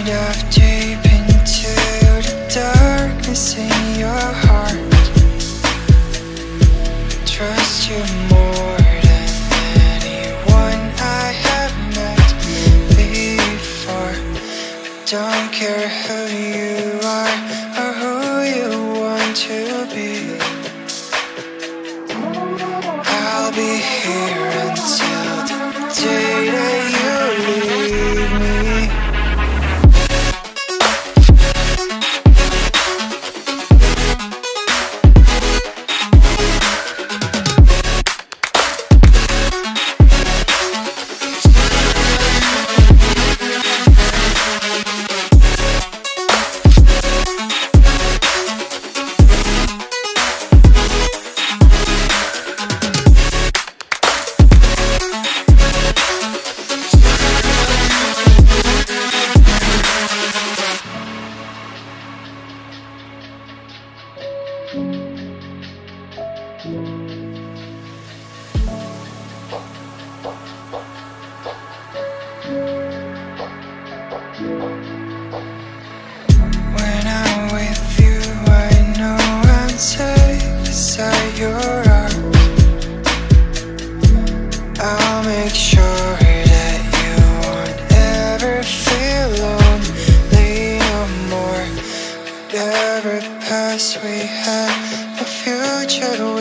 dive deep into the darkness in your heart. Trust you more than anyone I have met before. I don't care who you are or who you want to be. I'll be here until the day that you leave me. When I'm with you, I know I'm safe beside your arms. I'll make sure that you won't ever feel lonely no more. Whatever past we had, the future